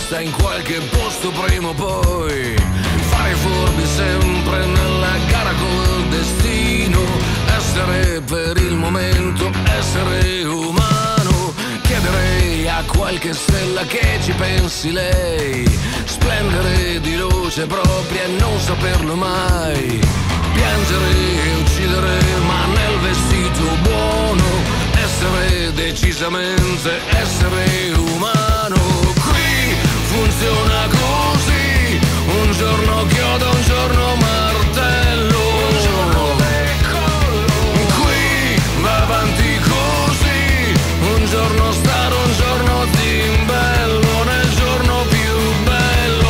testa in qualche posto prima o poi. Fare furbi sempre nella gara col destino. Essere per il momento, essere umano. Chiederei a qualche stella che ci pensi lei. Splendere di luce propria e non saperlo mai. Piangere e uccidere ma nel vestito buono. Essere decisamente essere umano. Qui funziona così. Un giorno chiodo, un giorno martello. Un giorno decollo. Qui va avanti così. Un giorno staro, un giorno zimbello. Nel giorno più bello.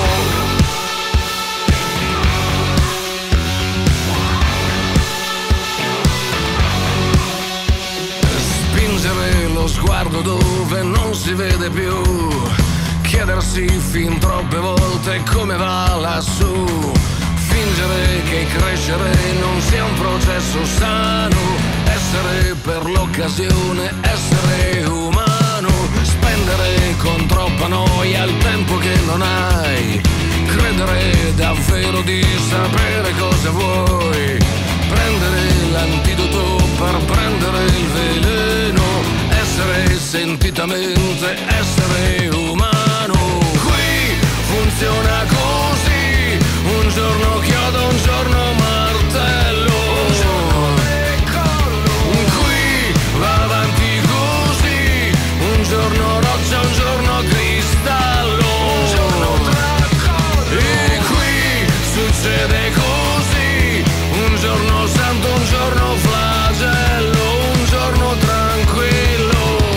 Spingere lo sguardo dove non si vede più. Chiedersi fin troppe volte come va lassù. Fingere che crescere non sia un processo sano. Essere per l'occasione, essere umano. Spendere con troppa noia il tempo che non hai. Credere davvero di sapere cosa vuoi. Prendere l'antidoto per prendere il veleno. Essere sentitamente, essere umano. Qui funziona così. Un giorno chiodo, un giorno martello. Un giorno decollo. Qui va avanti così. Un giorno roccia, un giorno cristallo. Un giorno tracollo. E qui succede così. Un giorno santo, un giorno flagello. Un giorno tranquillo.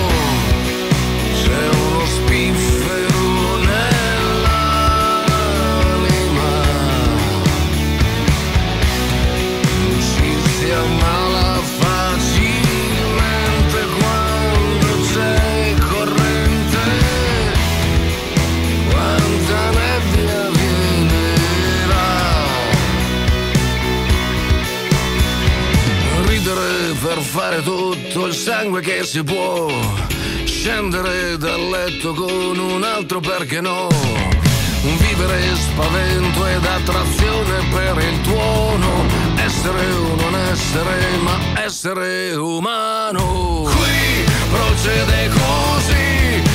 C'è uno spiffero nell'anima. Ci si ammala facilmente quando c'è corrente. Quanta nebbia viene là. Ridere per fare tutto il sangue che si può. Scendere dal letto con un altro perché no. Vivere spavento ed attrazione per il tuono. Essere o non essere, ma essere umano. Qui procede così.